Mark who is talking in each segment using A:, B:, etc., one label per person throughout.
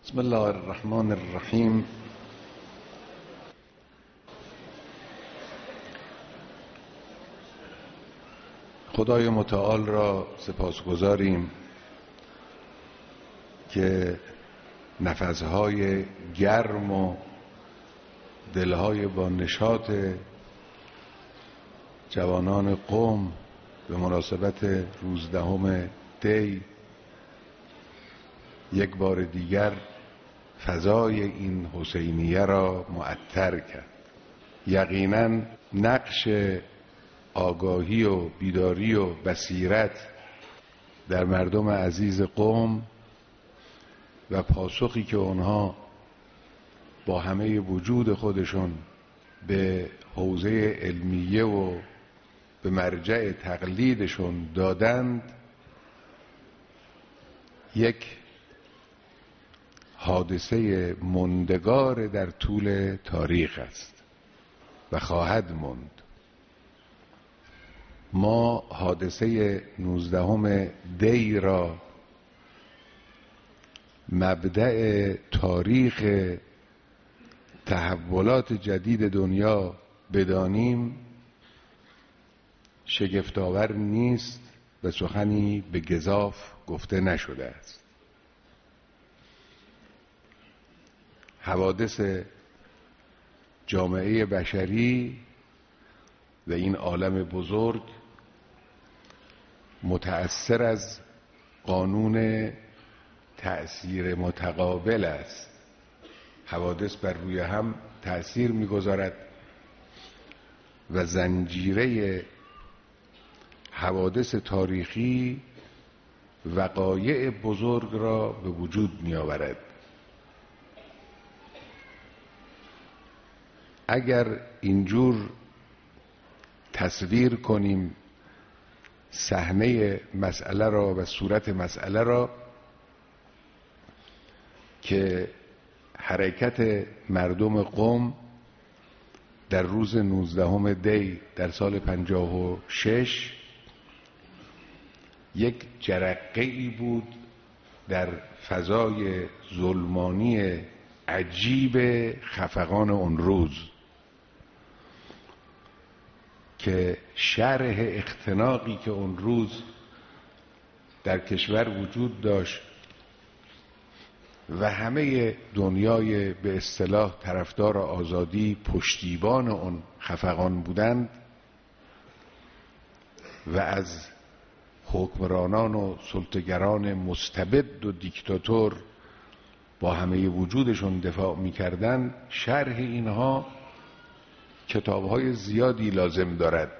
A: بسم الله الرحمن الرحیم. خدای متعال را سپاسگزاریم که نفسهای گرم و دلهای با نشاط جوانان قم به مناسبت 19 دی یک بار دیگر فضای این حسینیه را معطر کرد. یقینا نقش آگاهی و بیداری و بصیرت در مردم عزیز قم و پاسخی که آنها با همه وجود خودشون به حوزه علمیه و به مرجع تقلیدشون دادند یک حادثه ماندگار در طول تاریخ است و خواهد ماند. ما حادثه 19 دی را مبدأ تاریخ تحولات جدید دنیا بدانیم شگفت‌آور نیست و سخنی به گزاف گفته نشده است. حوادث جامعه بشری و این عالم بزرگ متأثر از قانون تأثیر متقابل است. حوادث بر روی هم تأثیر می‌گذارد و زنجیره حوادث تاریخی وقایع بزرگ را به وجود می‌آورد. اگر اینجور تصویر کنیم صحنه مسئله را و صورت مسئله را که حرکت مردم قم در روز 19 دی در سال 56 یک جرقه‌ای بود در فضای ظلمانی عجیب خفقان اون روز که شرح اختناقی که اون روز در کشور وجود داشت و همه دنیای به اصطلاح طرفدار آزادی پشتیبان اون خفقان بودند و از حکمرانان و سلطه‌گران مستبد و دیکتاتور با همه وجودشون دفاع می‌کردند. شرح اینها کتاب‌های زیادی لازم دارد.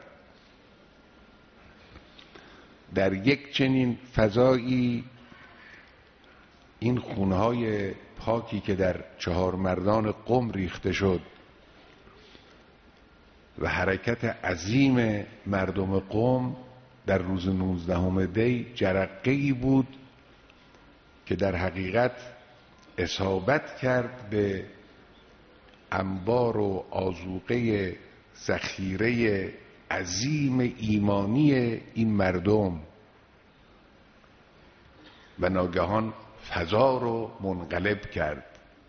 A: در یک چنین فضایی این خونهای پاکی که در 4 مردان قم ریخته شد و حرکت عظیم مردم قم در روز 19 دی جرقه‌ای بود که در حقیقت اصابت کرد به انبار و آذوقه ذخیره عظیم ایمانی این مردم و ناگهان فضا رو منقلب کرد.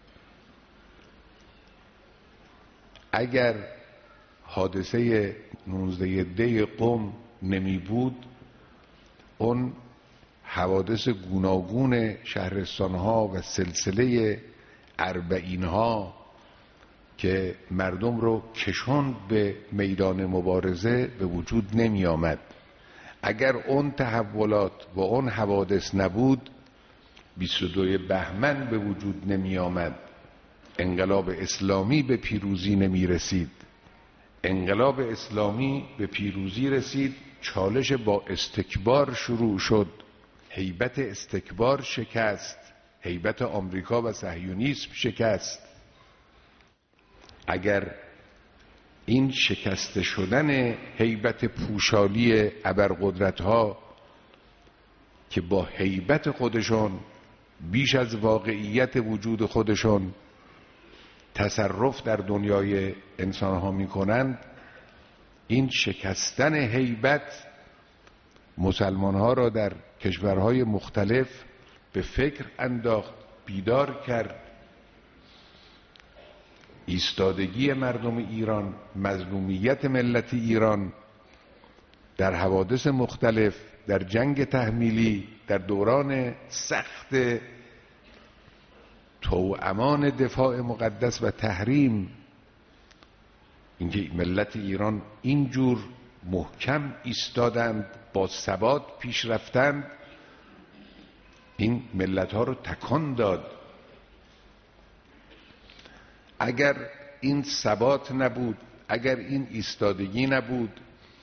A: اگر حادثه 19 دی قم نمی بود اون حوادث گوناگون شهرستانها و سلسله اربعینها که مردم رو کشوند به میدان مبارزه به وجود نمی آمد. اگر اون تحولات و اون حوادث نبود 22 بهمن به وجود نمی آمد. انقلاب اسلامی به پیروزی نمی رسید. انقلاب اسلامی به پیروزی رسید، چالش با استکبار شروع شد، هیبت استکبار شکست، هیبت آمریکا و صهیونیسم شکست. اگر این شکست شدن هیبت پوشالی ابرقدرت‌ها که با هیبت خودشون بیش از واقعیت وجود خودشون تصرف در دنیای انسانها میکنند، این شکستن هیبت مسلمانها را در کشورهای مختلف به فکر انداخت بیدار کرد. ایستادگی مردم ایران، مظلومیت ملت ایران در حوادث مختلف، در جنگ تحمیلی، در دوران سخت توأمان دفاع مقدس و تحریم، اینکه ملت ایران اینجور محکم ایستادند، با ثبات پیش رفتند، این ملت ها رو تکان داد. اگر این ثبات نبود، اگر این ایستادگی نبود،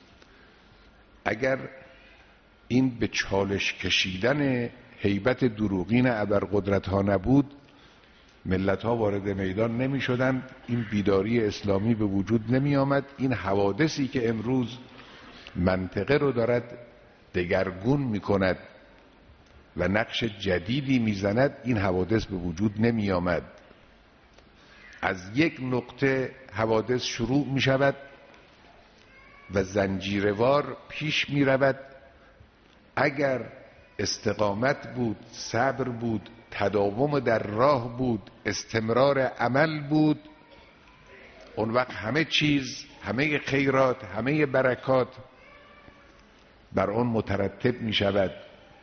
A: اگر این به چالش کشیدن هیبت دروغین ابرقدرت ها نبود، ملت ها وارد میدان نمی شدند، این بیداری اسلامی به وجود نمی آمد. این حوادثی که امروز منطقه رو دارد دگرگون می کند و نقش جدیدی می زند، این حوادث به وجود نمی آمد. از یک نقطه حوادث شروع می شود و زنجیروار پیش می رود. اگر استقامت بود، صبر بود، تداوم در راه بود، استمرار عمل بود، اون وقت همه چیز، همه خیرات، همه برکات بر آن مترتب می شود.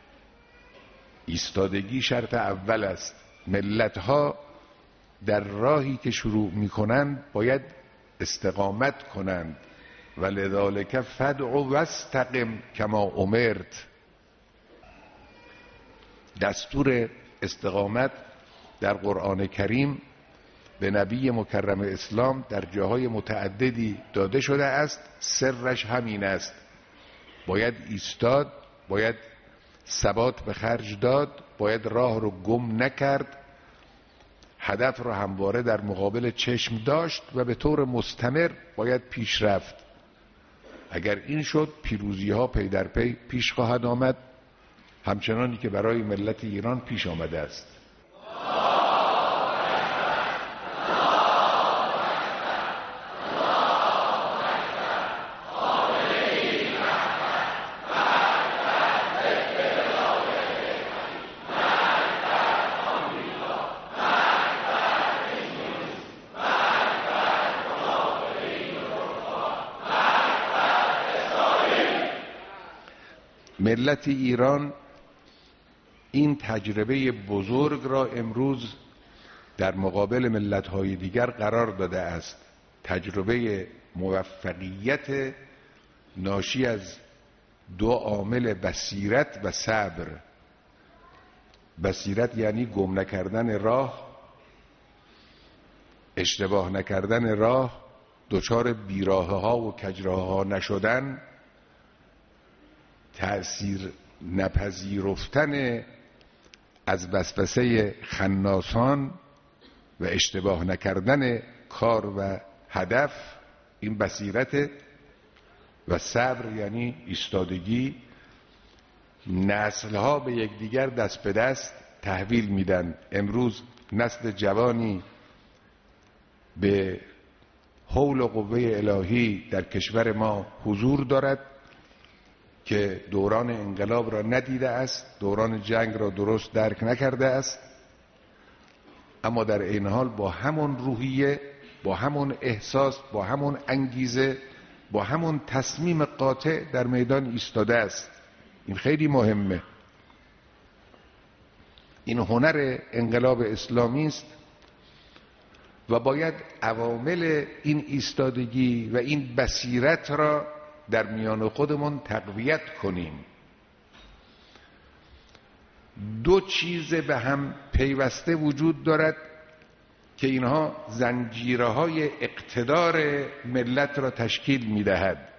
A: ایستادگی شرط اول است. ملت ها در راهی که شروع می کنند باید استقامت کنند. ولذالک فدع واستقم کما امرت. دستور استقامت در قرآن کریم به نبی مکرم اسلام در جاهای متعددی داده شده است. سرش همین است: باید ایستاد، باید ثبات به خرج داد، باید راه رو گم نکرد، هدف رو همواره در مقابل چشم داشت و به طور مستمر باید پیش رفت. اگر این شد، پیروزی ها پی در پی پیش خواهد آمد، همچنانی که برای ملت ایران پیش آمده است. ملت ایران این تجربه بزرگ را امروز در مقابل ملت‌های دیگر قرار داده است. تجربه موفقیت ناشی از دو عامل: بصیرت و صبر. بصیرت یعنی گم نکردن راه، اشتباه نکردن راه، دچار بیراهه ها و کجراهه ها نشدن، تأثیر نپذیرفتن از وسوسه خناسان و اشتباه نکردن کار و هدف، این بصیرت. و صبر یعنی ایستادگی. نسلها به یکدیگر دست به دست تحویل میدن. امروز نسل جوانی به حول و قوه الهی در کشور ما حضور دارد که دوران انقلاب را ندیده است، دوران جنگ را درست درک نکرده است، اما در این حال با همون روحیه، با همون احساس، با همون انگیزه، با همون تصمیم قاطع در میدان ایستاده است. این خیلی مهمه. این هنر انقلاب اسلامی است و باید عوامل این ایستادگی و این بصیرت را در میان خودمون تقویت کنیم. دو چیز به هم پیوسته وجود دارد که اینها زنجیرهای اقتدار ملت را تشکیل می‌دهد.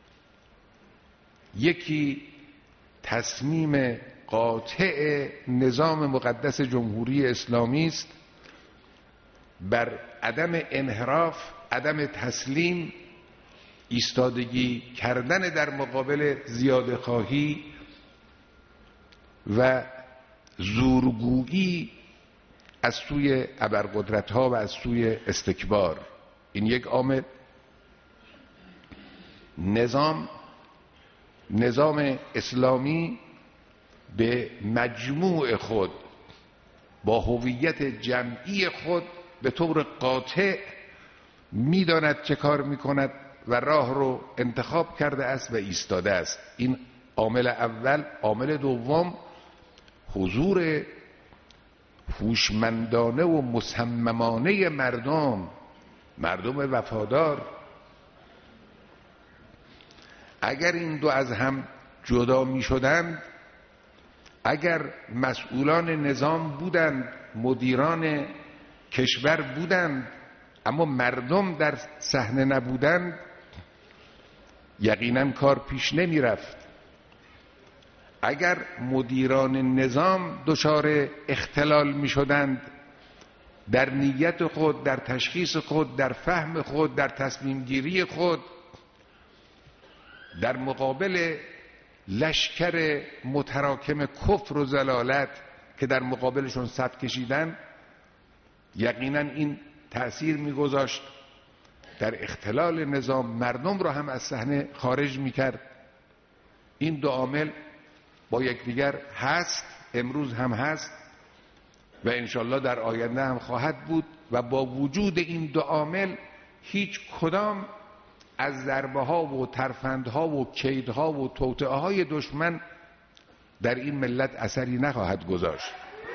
A: یکی تصمیم قاطع نظام مقدس جمهوری اسلامی است بر عدم انحراف، عدم تسلیم، ایستادگی کردن در مقابل زیاده‌خواهی و زورگویی از سوی ابرقدرت‌ها و از سوی استکبار. این یک عامل. نظام اسلامی به مجموع خود با هویت جمعی خود به طور قاطع میداند چه کار میکند و راه رو انتخاب کرده است و ایستاده است. این عامل اول. عامل دوم، حضور هوشمندانه و مصممانه مردم وفادار. اگر این دو از هم جدا می شدند، اگر مسئولان نظام بودند، مدیران کشور بودند، اما مردم در صحنه نبودند، یقینا کار پیش نمی رفت. اگر مدیران نظام دچار اختلال می شدند در نیت خود، در تشخیص خود، در فهم خود، در تصمیم گیری خود، در مقابل لشکر متراکم کفر و ضلالت که در مقابلشون صف کشیدن، یقینا این تأثیر میگذاشت در اختلال نظام، مردم را هم از صحنه خارج میکرد. این دو عامل با یکدیگر هست، امروز هم هست و انشالله در آینده هم خواهد بود و با وجود این دو عامل هیچ کدام از ضربه ها و ترفندها و کیدها و توطئه های دشمن در این ملت اثری نخواهد گذاشت.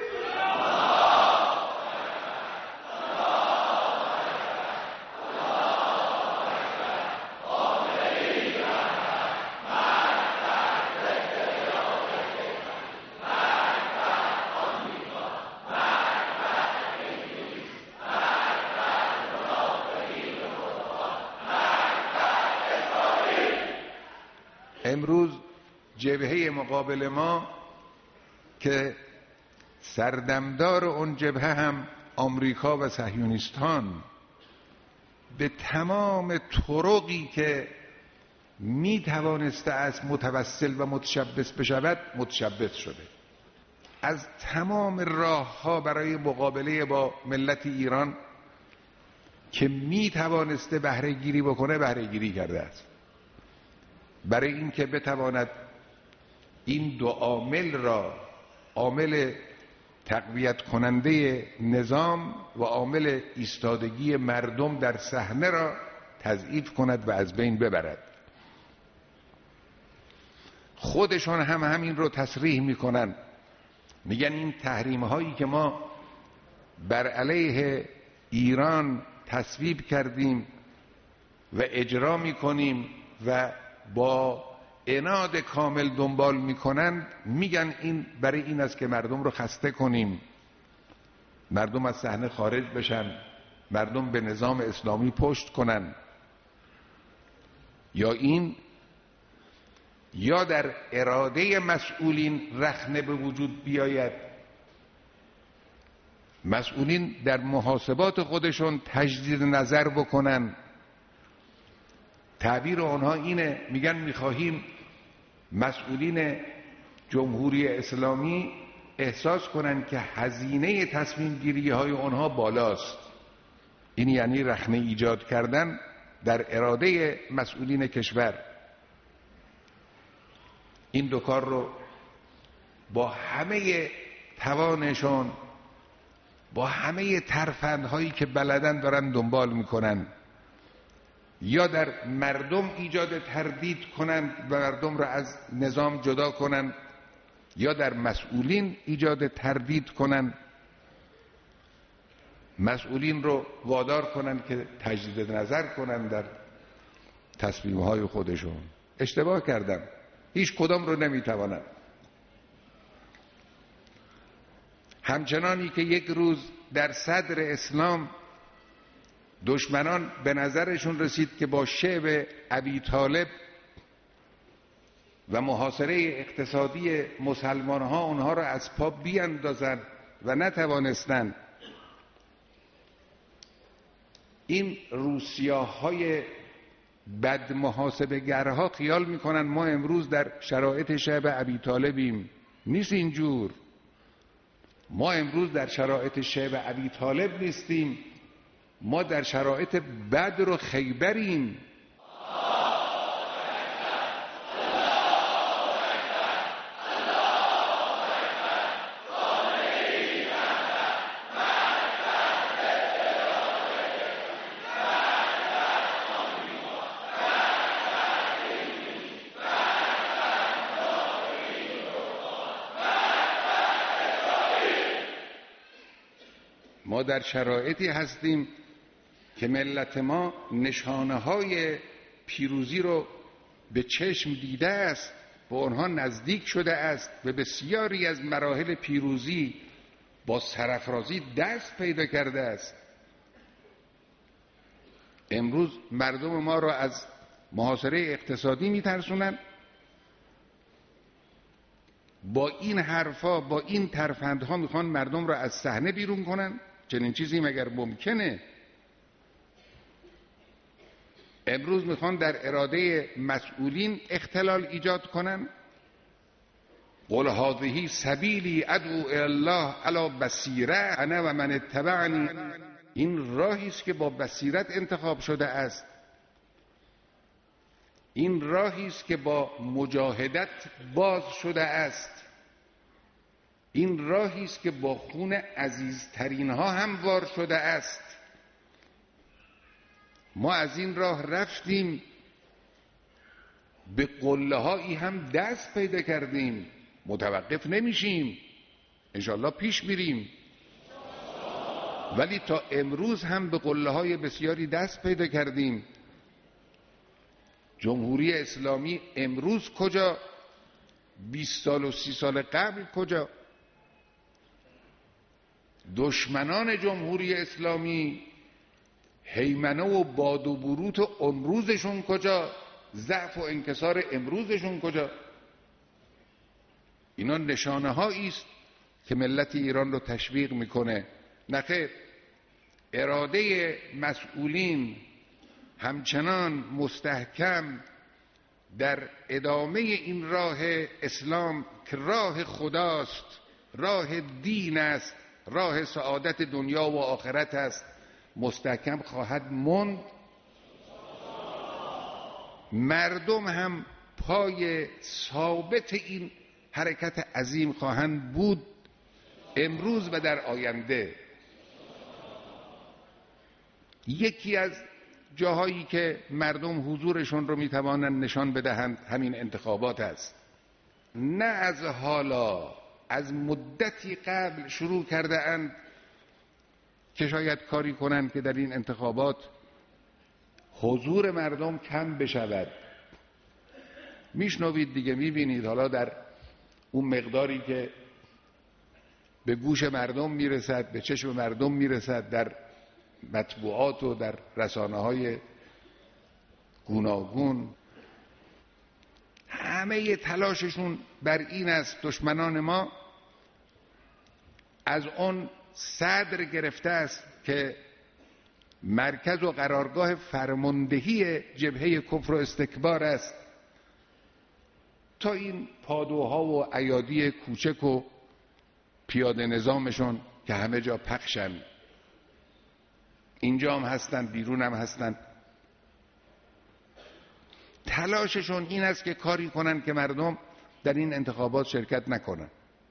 A: امروز جبهه مقابل ما که سردمدار اون جبهه هم آمریکا و صهیونیستان به تمام طرقی که می توانسته از متوسل و متشبث بشود متشبث شده. از تمام راه ها برای مقابله با ملت ایران که می توانسته بهره گیری بکنه بهره گیری کرده است، برای اینکه بتواند این دو عامل را، عامل تقویت کننده نظام و عامل ایستادگی مردم در صحنه را تضعیف کند و از بین ببرد. خودشان هم همین رو تصریح میکنن، میگن این تحریم هایی که ما بر علیه ایران تصویب کردیم و اجرا میکنیم و با عناد کامل دنبال میکنند، میگن این برای این است که مردم رو خسته کنیم، مردم از صحنه خارج بشن، مردم به نظام اسلامی پشت کنن. یا در اراده مسئولین رخنه به وجود بیاید، مسئولین در محاسبات خودشون تجدید نظر بکنن. تعبیر آنها اینه، میگن میخواهیم مسئولین جمهوری اسلامی احساس کنن که هزینه تصمیم گیری های آنها بالاست. این یعنی رخنه ایجاد کردن در اراده مسئولین کشور. این دو کار رو با همه توانشون، با همه ترفندهایی که بلدن دارن دنبال میکنن، یا در مردم ایجاد تردید کنند و مردم را از نظام جدا کنند، یا در مسئولین ایجاد تردید کنند، مسئولین رو وادار کنند که تجدید نظر کنند در تصمیم‌های خودشون. اشتباه کردن، هیچ کدام رو نمیتوانند. همچنانی که یک روز در صدر اسلام دشمنان به نظرشون رسید که با شعب ابی طالب و محاصره اقتصادی مسلمان ها اونها را از پا بیاندازند و نتوانستند، این روسیاهای بد محاسبه گرها خیال میکنن ما امروز در شرایط شعب ابی طالبیم. نیست اینجور. ما امروز در شرایط شعب ابی طالب نیستیم، ما در شرایط بدر و خیبریم. ما در شرایطی هستیم که ملت ما نشانه‌های پیروزی رو به چشم دیده است، به آنها نزدیک شده است، به بسیاری از مراحل پیروزی با سرافرازی دست پیدا کرده است. امروز مردم ما را از محاصره اقتصادی میترسونن، با این حرفا، با این ترفندها میخوان مردم را از صحنه بیرون کنن. چنین چیزی مگر ممکنه؟ امروز میخوان در اراده مسئولین اختلال ایجاد کنن. قل هذه سبیلی ادعو الی الله علی بصیره انا و من اتبعنی. این راهی است که با بصیرت انتخاب شده است، این راهی است که با مجاهدت باز شده است، این راهی است که با خون عزیزترین ها هموار شده است. ما از این راه رفتیم، به قله هایی هم دست پیدا کردیم، متوقف نمیشیم، انشالله پیش میریم. ولی تا امروز هم به قله های بسیاری دست پیدا کردیم. جمهوری اسلامی امروز کجا؟ 20 سال و 30 سال قبل کجا؟ دشمنان جمهوری اسلامی هیمنه و باد و بروت و امروزشون کجا؟ ضعف و انکسار امروزشون کجا؟ اینا نشانه هایی است که ملت ایران رو تشویق میکنه. نخیر، اراده مسئولین همچنان مستحکم در ادامه این راه اسلام که راه خداست، راه دین است، راه سعادت دنیا و آخرت است، مستحکم خواهد ماند. مردم هم پای ثابت این حرکت عظیم خواهند بود امروز و در آینده. یکی از جاهایی که مردم حضورشون رو میتوانند نشان بدهند همین انتخابات است. نه از حالا، از مدتی قبل شروع کرده اند که شاید کاری کنند که در این انتخابات حضور مردم کم بشود. میشنوید دیگه، میبینید حالا در اون مقداری که به گوش مردم میرسد، به چشم مردم میرسد، در مطبوعات و در رسانه‌های گوناگون، همه تلاششون بر این است دشمنان ما از اون صدر گرفته است که مرکز و قرارگاه فرماندهی جبهه کفر و استکبار است، تا این پادوها و ایادی کوچک و پیاده نظامشون که همه جا پخشن، اینجا هم هستن، بیرون هم هستن. تلاششون این است که کاری کنن که مردم در این انتخابات شرکت نکنن.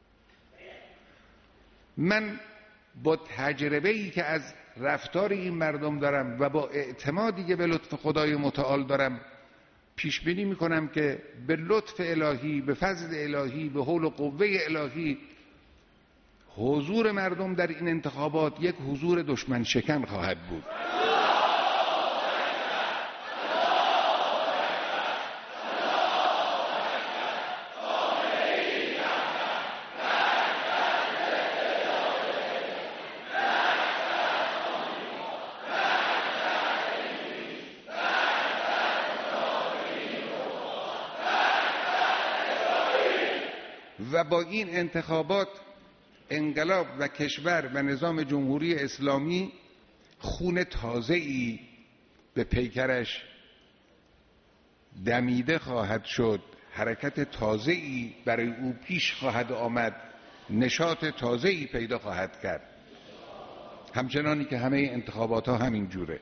A: من با تجربه‌ای که از رفتار این مردم دارم و با اعتمادی که به لطف خدای متعال دارم پیش بینی میکنم که به لطف الهی، به فضل الهی، به حول و قوه الهی حضور مردم در این انتخابات یک حضور دشمن شکن خواهد بود. و با این انتخابات انقلاب و کشور و نظام جمهوری اسلامی خون تازه‌ای به پیکرش دمیده خواهد شد، حرکت تازه‌ای برای او پیش خواهد آمد، نشاط تازه‌ای پیدا خواهد کرد. همچنانی که همه انتخابات ها همین جوره.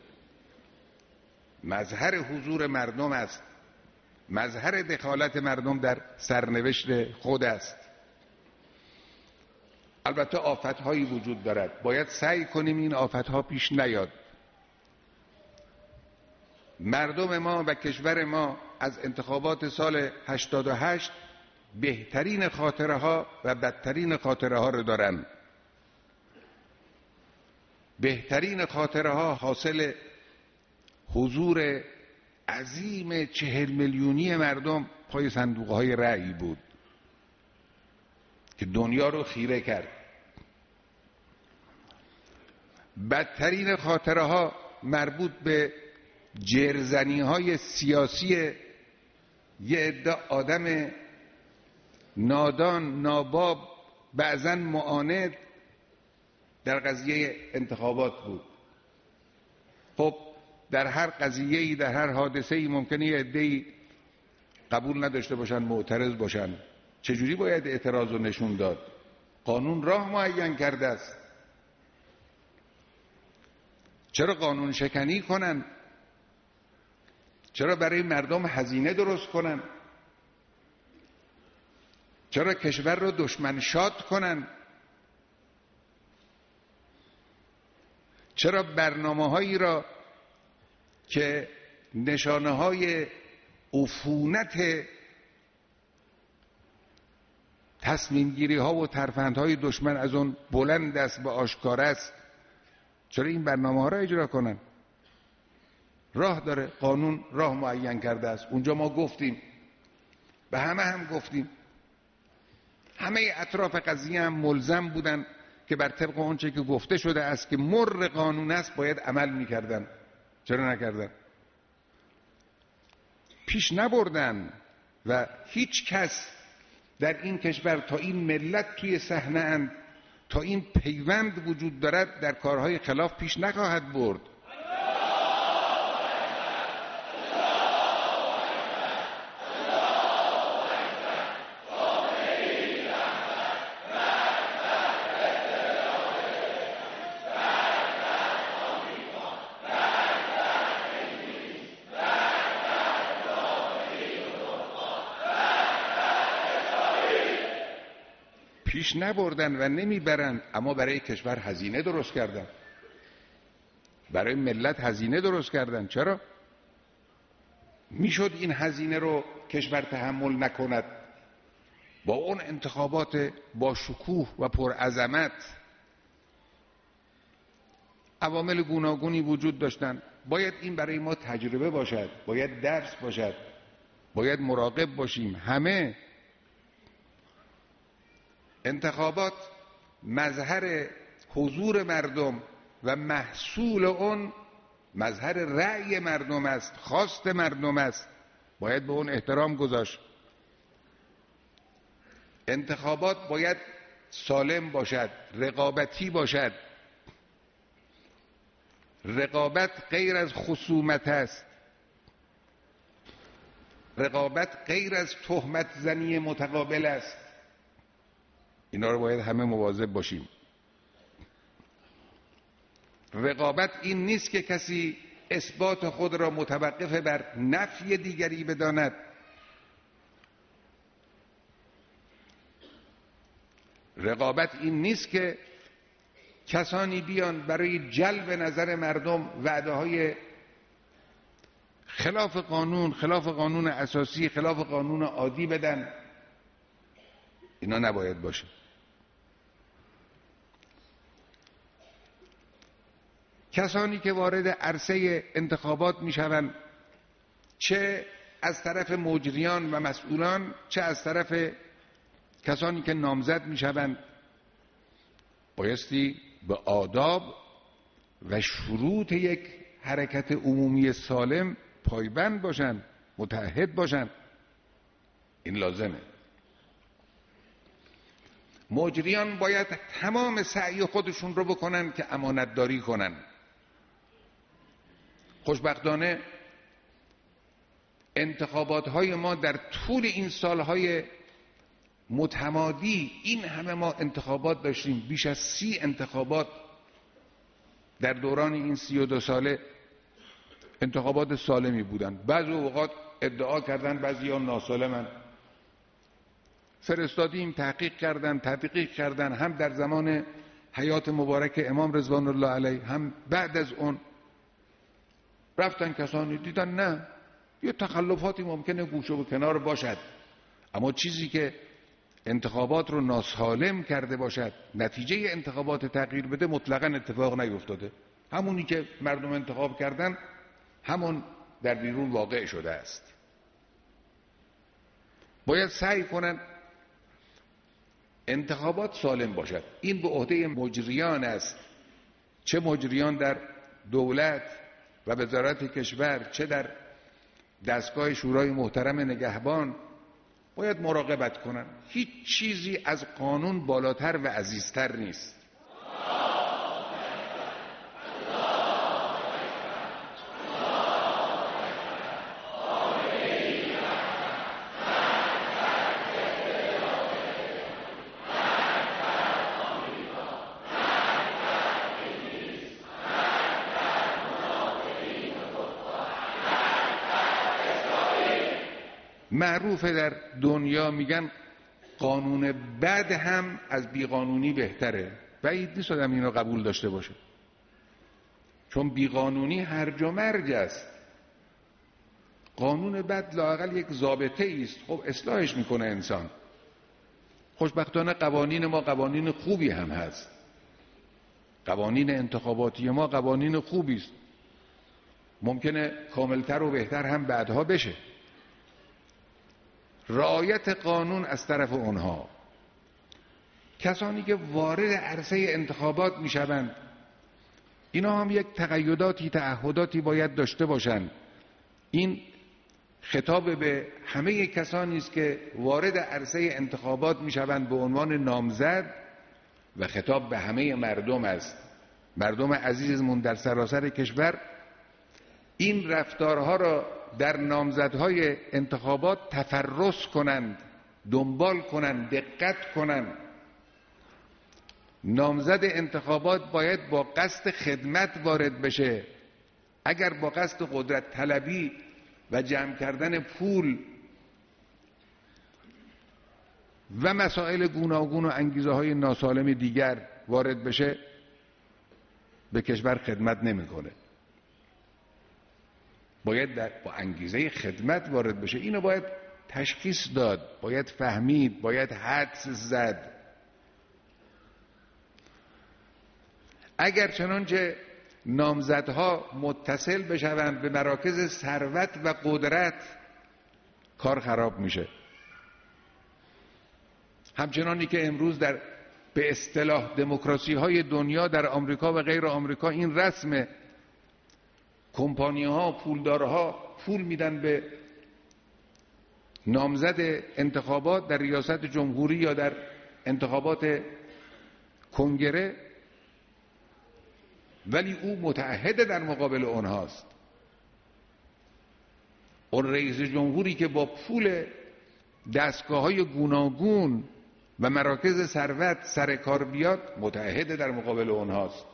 A: مظهر حضور مردم است، مظهر دخالت مردم در سرنوشت خود است. البته آفت‌هایی وجود دارد، باید سعی کنیم این آفت‌ها پیش نیاد. مردم ما و کشور ما از انتخابات سال 88 بهترین خاطره ها و بدترین خاطره ها رو دارن. بهترین خاطره ها حاصل حضور عظیم 40 میلیونی مردم پای صندوق های رأی بود که دنیا رو خیره کرد. بدترین خاطره ها مربوط به جرزنی های سیاسی یه عده آدم نادان، ناباب، بعضن معاند در قضیه انتخابات بود. خب در هر قضیه‌ای، در هر حادثه‌ای ممکنه یه عده‌ای قبول نداشته باشن، معترض باشن. چجوری باید اعتراض رو نشون داد؟ قانون راه معین کرده است. چرا قانون شکنی کنن؟ چرا برای مردم هزینه درست کنن؟ چرا کشور رو دشمن شاد کنن؟ چرا برنامه‌هایی را که نشانه‌های عفونت تصمیم گیری ها و ترفندهای دشمن از اون بلند است و آشکار است، چرا این برنامه ها را اجرا کنن؟ راه داره، قانون راه معین کرده است. اونجا ما گفتیم، به همه هم گفتیم، همه اطراف قضیه هم ملزم بودن که بر طبق اونچه که گفته شده است که مر قانون است باید عمل میکردن. چرا نکردن؟ پیش نبردن و هیچ کس در این کشور تا این ملت توی صحنه اند، تا این پیوند وجود دارد، در کارهای خلاف پیش نخواهد برد. پیش نبردن و نمیبرن، اما برای کشور هزینه درست کردن، برای ملت هزینه درست کردن. چرا؟ میشد این هزینه رو کشور تحمل نکند. با اون انتخابات با شکوه و پرعظمت عوامل گوناگونی وجود داشتن. باید این برای ما تجربه باشد، باید درس باشد، باید مراقب باشیم. همه انتخابات مظهر حضور مردم و محصول اون مظهر رأی مردم است، خواست مردم است، باید به اون احترام گذاشت. انتخابات باید سالم باشد، رقابتی باشد. رقابت غیر از خصومت است، رقابت غیر از تهمت زنی متقابل است. اینا رو باید همه مواظب باشیم. رقابت این نیست که کسی اثبات خود را متوقف بر نفی دیگری بداند. رقابت این نیست که کسانی بیان برای جلب نظر مردم وعده‌های خلاف قانون، خلاف قانون اساسی، خلاف قانون عادی بدن. اینا نباید باشه. کسانی که وارد عرصه انتخابات میشوند، چه از طرف مجریان و مسئولان، چه از طرف کسانی که نامزد میشوند، بایستی به آداب و شروط یک حرکت عمومی سالم پایبند باشند، متعهد باشند. این لازمه. مجریان باید تمام سعی خودشون رو بکنن که امانتداری کنن. خوشبختانه انتخابات های ما در طول این سالهای متمادی، این همه ما انتخابات داشتیم، بیش از 30 انتخابات در دوران این 32 ساله، انتخابات سالمی بودن. بعضی اوقات ادعا کردن بعضیا ناسالمن. فرستادیم، تحقیق کردن، تدقیق کردن، هم در زمان حیات مبارک امام رضوان الله علیه، هم بعد از اون. رفتن کسانی دیدن نه، یه تخلفاتی ممکنه گوشه و کنار باشد، اما چیزی که انتخابات رو ناسالم کرده باشد، نتیجه انتخابات تغییر بده، مطلقاً اتفاق نیفتاده. همونی که مردم انتخاب کردن همون در بیرون واقع شده است. باید سعی کنن انتخابات سالم باشد. این به عهده مجریان است، چه مجریان در دولت و وزارت کشور، چه در دستگاه شورای محترم نگهبان، باید مراقبت کنن. هیچ چیزی از قانون بالاتر و عزیزتر نیست. معروفه در دنیا میگن قانون بد هم از بیقانونی بهتره. بعید نیست آدم اینو قبول داشته باشه، چون بیقانونی هرج و مرج است. قانون بد لااقل یک ضابطه است، خب اصلاحش میکنه انسان. خوشبختانه قوانین ما قوانین خوبی هم هست. قوانین انتخاباتی ما قوانین خوبی است. ممکنه کاملتر و بهتر هم بعدها بشه. رعایت قانون از طرف اونها، کسانی که وارد عرصه انتخابات میشوند، اینا هم یک تقیداتی، تعهداتی باید داشته باشند. این خطاب به همه کسانی است که وارد عرصه انتخابات میشوند به عنوان نامزد، و خطاب به همه مردم است، مردم عزیزمون در سراسر کشور. این رفتارها را در نامزدهای انتخابات تفرس کنند، دنبال کنند، دقت کنند. نامزد انتخابات باید با قصد خدمت وارد بشه. اگر با قصد قدرت طلبی و جمع کردن پول و مسائل گوناگون و انگیزه های ناسالم دیگر وارد بشه، به کشور خدمت نمیکنه. باید با انگیزه خدمت وارد بشه. اینو باید تشخیص داد، باید فهمید، باید حدس زد. اگر چنانچه نامزدها متصل بشوند به مراکز ثروت و قدرت، کار خراب میشه. همچنانی که امروز در به اصطلاح دموکراسی های دنیا، در آمریکا و غیر آمریکا، این رسم کمپانی ها، پولدارها پول میدن به نامزد انتخابات در ریاست جمهوری یا در انتخابات کنگره، ولی او متعهد در مقابل اونهاست. اون رئیس جمهوری که با پول دستگاه‌های گوناگون و مراکز ثروت سر کار بیاد، متعهد در مقابل اونهاست.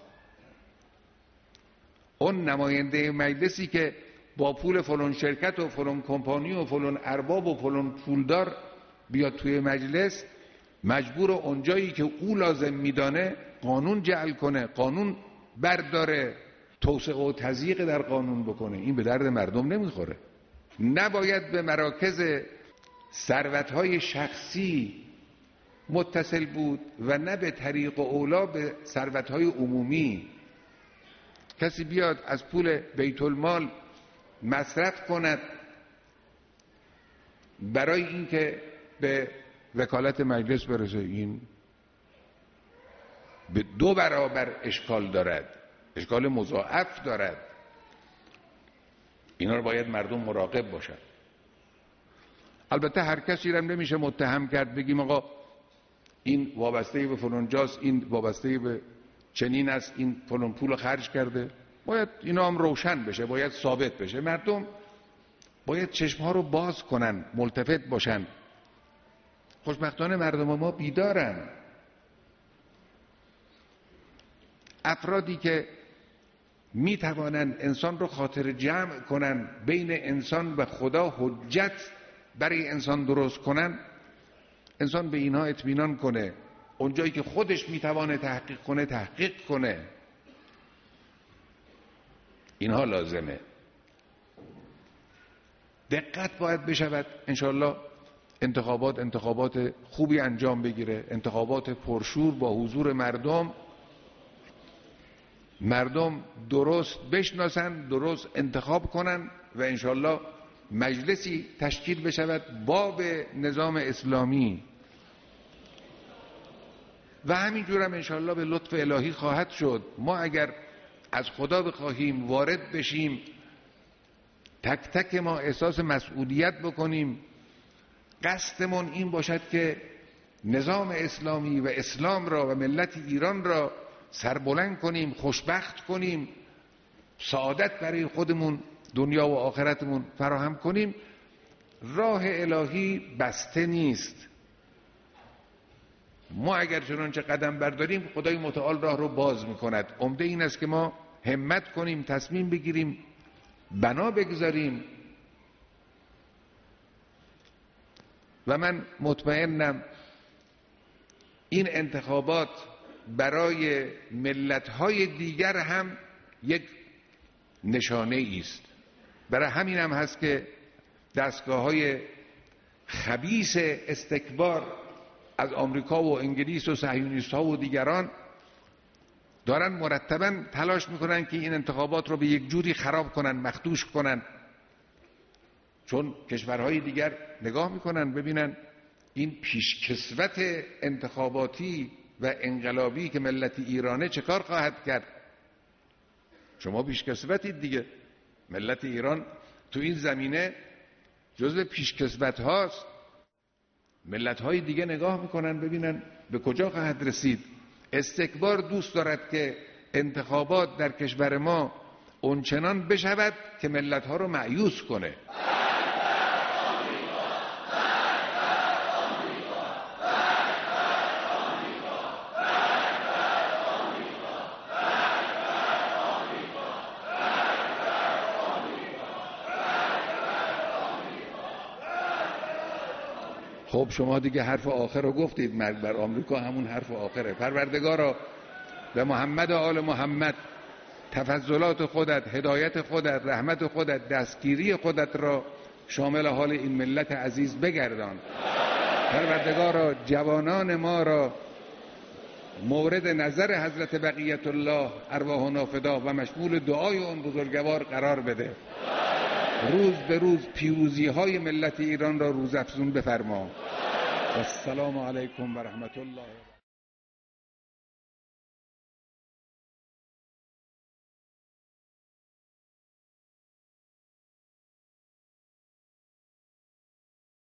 A: اون نماینده مجلسی که با پول فلان شرکت و فلان کمپانی و فلان ارباب و فلان پولدار بیاد توی مجلس، مجبور اونجایی که او لازم میدانه قانون جعل کنه، قانون برداره، توسعه و تضییق در قانون بکنه. این به درد مردم نمیخوره. نباید به مراکز ثروت‌های شخصی متصل بود و نه به طریق اولا به ثروت‌های عمومی. کسی بیاد از پول بیت المال مصرف کند برای اینکه به وکالت مجلس برسه، این به 2 برابر اشکال دارد، اشکال مضاعف دارد. اینا رو باید مردم مراقب باشن. البته هر کسی رو نمیشه متهم کرد، بگیم آقا این وابسته به فلان جاست، این وابسته به چنین است، این فلان پول خرج کرده. باید اینا هم روشن بشه، باید ثابت بشه. مردم باید چشمها رو باز کنن، ملتفت باشن. خوشبختانه مردم ما بیدارن. افرادی که می توانند انسان رو خاطر جمع کنن، بین انسان و خدا حجت برای انسان درست کنن، انسان به اینها اطمینان کنه، اونجایی که خودش می توانه تحقیق کنه تحقیق کنه. اینها لازمه. دقت باید بشود انشالله. انتخابات خوبی انجام بگیره، انتخابات پرشور با حضور مردم درست بشناسن، درست انتخاب کنن و انشالله مجلسی تشکیل بشود باب نظام اسلامی و همینجور هم انشالله به لطف الهی خواهد شد. ما اگر از خدا بخواهیم وارد بشیم، تک تک ما احساس مسئولیت بکنیم، قصدمون این باشد که نظام اسلامی و اسلام را و ملت ایران را سربلند کنیم، خوشبخت کنیم، سعادت برای خودمون دنیا و آخرتمون فراهم کنیم، راه الهی بسته نیست. ما اگر چنانچه قدم برداریم خدای متعال راه رو باز میکند. عمده این است که ما همت کنیم، تصمیم بگیریم، بنا بگذاریم و من مطمئنم این انتخابات برای ملت‌های دیگر هم یک نشانه است. برای همین هم هست که دستگاه‌های خبیث استکبار از آمریکا و انگلیس و صهیونیست‌ها و دیگران دارن مرتباً تلاش میکنن که این انتخابات رو به یک جوری خراب کنن، مخدوش کنن، چون کشورهای دیگر نگاه میکنن ببینن این پیشکسوت انتخاباتی و انقلابی که ملت ایرانه چه کار خواهد کرد. شما پیشکسوتید دیگه، ملت ایران تو این زمینه جزو پیشکسوت هاست. ملت های دیگه نگاه میکنن ببینن به کجا خواهد رسید. استکبار دوست دارد که انتخابات در کشور ما اونچنان بشود که ملت ها رو مایوس کنه. خب شما دیگه حرف آخر رو گفتید، مرگ بر آمریکا همون حرف آخره. پروردگارا به محمد و آل محمد تفضلات خودت، هدایت خودت، رحمت خودت، دستگیری خودت را شامل حال این ملت عزیز بگردان. پروردگارا جوانان ما را مورد نظر حضرت بقیت الله ارواحنا فدا و مشمول دعای اون بزرگوار قرار بده. روز به روز پیروزی های ملت ایران را روزافزون بفرما. السلام علیکم و رحمت الله.